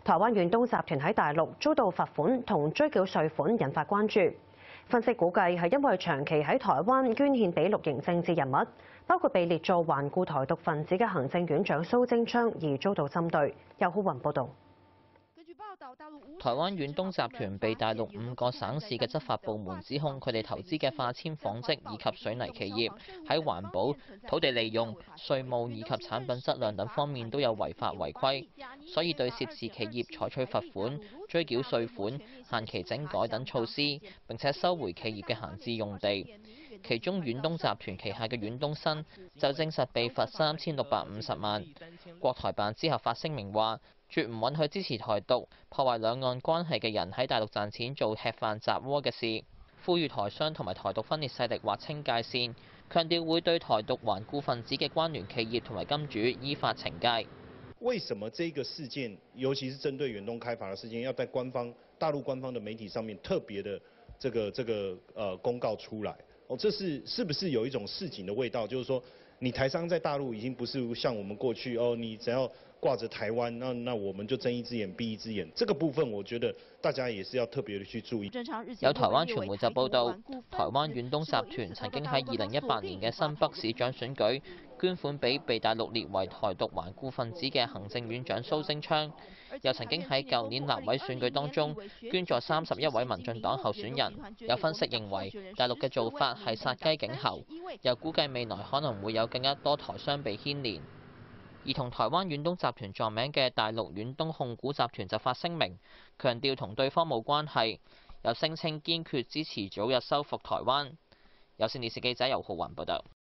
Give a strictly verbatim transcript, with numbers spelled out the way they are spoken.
台灣遠東集團喺大陸遭到罰款同追繳稅款，引發關注。分析估計係因為長期喺台灣捐獻俾綠營政治人物，包括被列作頑固台獨分子嘅行政院長蘇貞昌而遭到針對。由浩雲報導。 台灣遠東集團被大陸五個省市嘅執法部門指控，佢哋投資嘅化纖紡織以及水泥企業喺環保、土地利用、稅務以及產品質量等方面都有違法違規，所以對涉事企業採取罰款、追繳稅款、限期整改等措施，並且收回企業嘅閒置用地。其中遠東集團旗下嘅遠東新就證實被罰三千六百五十萬。國台辦之後發聲明話，絕唔允許支持台獨、破壞兩岸關係嘅人喺大陸賺錢做吃飯砸鍋嘅事，呼籲台商同埋台獨分裂勢力劃清界線，強調會對台獨頑固分子嘅關聯企業同埋金主依法懲戒。 為什麼這個事件，尤其是針對遠東開發的事件，要在官方大陸官方的媒體上面特別的這個這個呃公告出來？哦，這是是不是有一種市井的味道？就是說，你台商在大陸已經不是像我們過去哦，你只要掛着台灣，那那我們就睜一隻眼閉一隻眼。這個部分，我覺得大家也是要特別的去注意。 有台灣傳媒就報道，台灣遠東集團曾經喺二零一八年嘅新北市長選舉捐款俾被大陸列為台獨頑固分子嘅行政院長蘇貞昌，又曾經喺舊年立委選舉當中捐咗三十一位民進黨候選人。有分析認為，大陸嘅做法係殺雞儆猴，又估計未來可能會有更加多台商被牽連。而同台灣遠東集團撞名嘅大陸遠東控股集團就發聲明，強調同對方冇關係，又聲稱堅決支持早日收復台灣。有線電視記者尤浩雲報道。